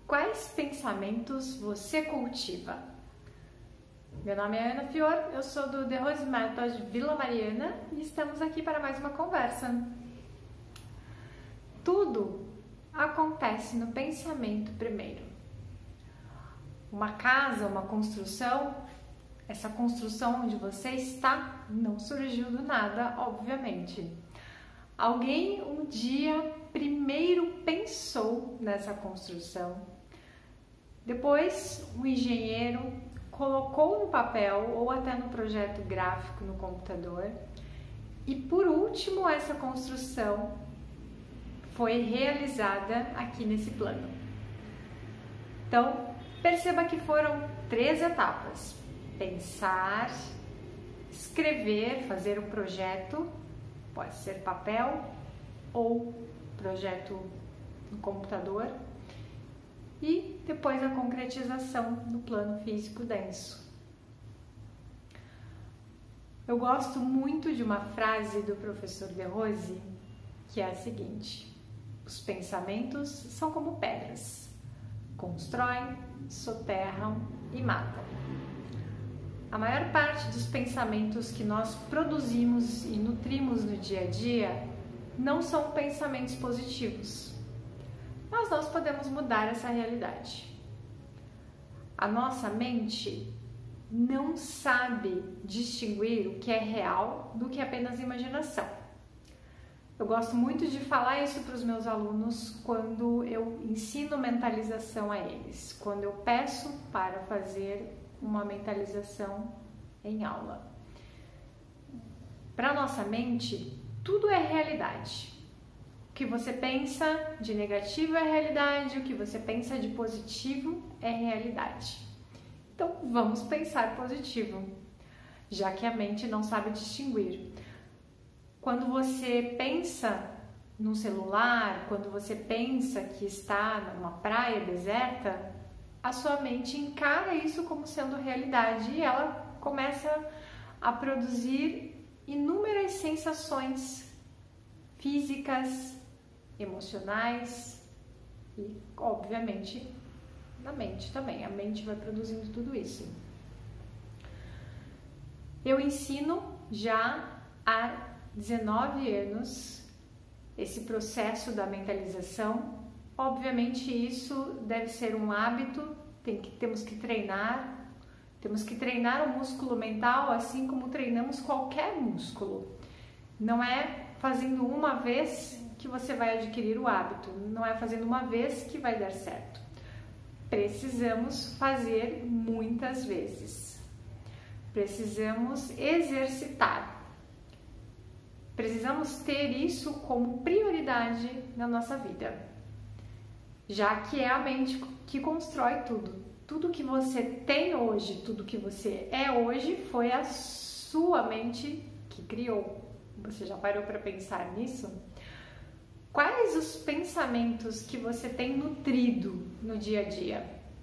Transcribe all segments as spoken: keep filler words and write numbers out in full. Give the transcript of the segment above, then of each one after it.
Quais pensamentos você cultiva? Meu nome é Ana Fior, eu sou do The Rose Method Vila Mariana e estamos aqui para mais uma conversa. Tudo acontece no pensamento primeiro. Uma casa, uma construção, essa construção onde você está não surgiu do nada, obviamente. Alguém um dia primeiro pensou nessa construção, depois um engenheiro colocou no papel ou até no projeto gráfico no computador e por último essa construção foi realizada aqui nesse plano. Então perceba que foram três etapas: pensar, escrever, fazer um projeto, pode ser papel ou projeto no computador, e depois a concretização no plano físico denso. Eu gosto muito de uma frase do professor De Rose, que é a seguinte: os pensamentos são como pedras, constroem, soterram e matam. A maior parte dos pensamentos que nós produzimos e nutrimos no dia a dia não são pensamentos positivos. Mas nós podemos mudar essa realidade. A nossa mente não sabe distinguir o que é real do que é apenas imaginação. Eu gosto muito de falar isso para os meus alunos quando eu ensino mentalização a eles, quando eu peço para fazer uma mentalização em aula. Para nossa mente, tudo é realidade. O que você pensa de negativo é realidade, o que você pensa de positivo é realidade. Então, vamos pensar positivo, já que a mente não sabe distinguir. Quando você pensa no celular, quando você pensa que está numa praia deserta, a sua mente encara isso como sendo realidade e ela começa a produzir inúmeras sensações físicas, emocionais e, obviamente, na mente também. A mente vai produzindo tudo isso. Eu ensino já há dezenove anos esse processo da mentalização. Obviamente isso deve ser um hábito, tem que, temos que treinar, temos que treinar o músculo mental assim como treinamos qualquer músculo. Não é fazendo uma vez que você vai adquirir o hábito, não é fazendo uma vez que vai dar certo. Precisamos fazer muitas vezes. Precisamos exercitar. Precisamos ter isso como prioridade na nossa vida, já que é a mente que constrói tudo. Tudo que você tem hoje, tudo que você é hoje, foi a sua mente que criou. Você já parou para pensar nisso? Quais os pensamentos que você tem nutrido no dia a dia?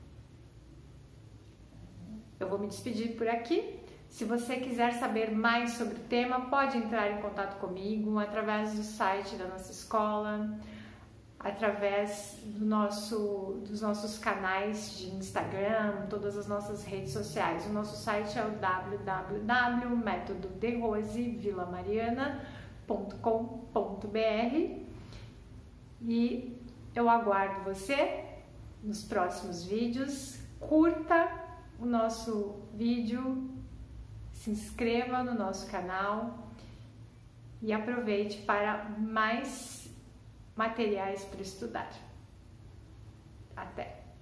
Eu vou me despedir por aqui. Se você quiser saber mais sobre o tema, pode entrar em contato comigo através do site da nossa escola, através do nosso, dos nossos canais de Instagram, todas as nossas redes sociais. O nosso site é o w w w ponto método de rose vila mariana ponto com ponto b r e eu aguardo você nos próximos vídeos. Curta o nosso vídeo, se inscreva no nosso canal e aproveite para mais materiais para estudar. Até!